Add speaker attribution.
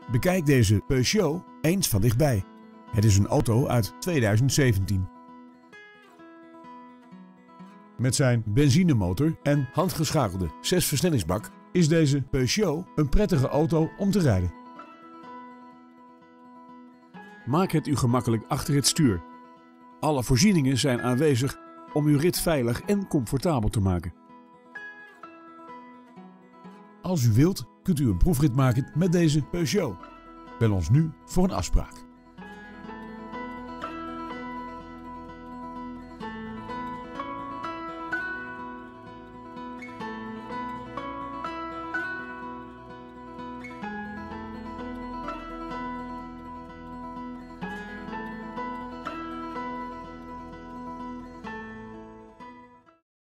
Speaker 1: Bekijk deze Peugeot eens van dichtbij. Het is een auto uit 2017. Met zijn benzinemotor en handgeschakelde 6-versnellingsbak is deze Peugeot een prettige auto om te rijden. Maak het u gemakkelijk achter het stuur. Alle voorzieningen zijn aanwezig om uw rit veilig en comfortabel te maken. Als u wilt, kunt u een proefrit maken met deze Peugeot. Bel ons nu voor een afspraak.